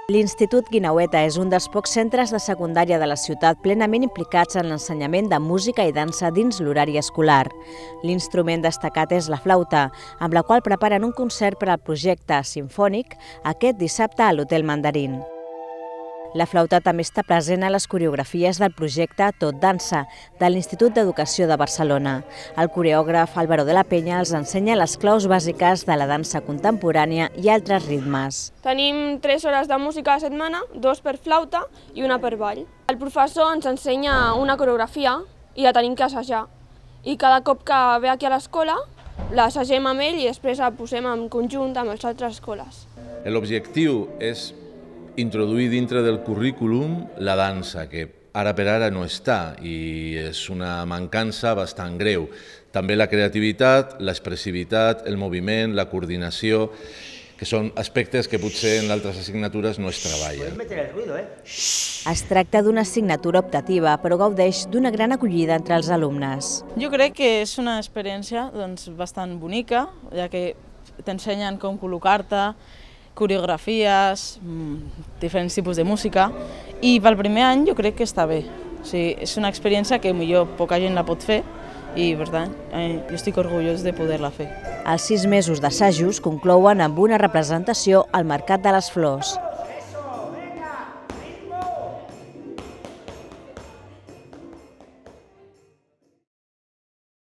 L'Institut Guineueta és un dels pocs centres de secundària de la ciutat plenament implicats en l'ensenyament de música i dansa dins l'horari escolar. L'instrument destacat és la flauta, amb la qual preparen un concert per al projecte simfònic aquest dissabte a l'Hotel Mandarín. La flauta també està present a les coreografies del projecte Tot Dansa, de l'Institut d'Educació de Barcelona. El coreògraf Álvaro de la Peña els ensenya les claus bàsiques de la dansa contemporània i altres ritmes. Tenim 3 hores de música a la setmana, 2 per flauta i 1 per ball. El professor ens ensenya una coreografia i la tenim que assajar. I cada cop que ve aquí a l'escola, l'assagem amb ell i després la posem en conjunt amb les altres escoles. L'objectiu és introduir dintre del currículum la dansa, que ara per ara no està i és una mancança bastant greu. També la creativitat, l'expressivitat, el moviment, la coordinació, que són aspectes que potser en altres assignatures no es treballen. Es tracta d'una assignatura optativa, però gaudeix d'una gran acollida entre els alumnes. Jo crec que és una experiència bastant bonica, ja que t'ensenyen com col·locar-te, coreografies, diferents tipus de música, i pel primer any jo crec que està bé. És una experiència que millor poca gent la pot fer i, per tant, jo estic orgullós de poder-la fer. Els 6 mesos d'assajos conclouen amb una representació al Mercat de les Flors.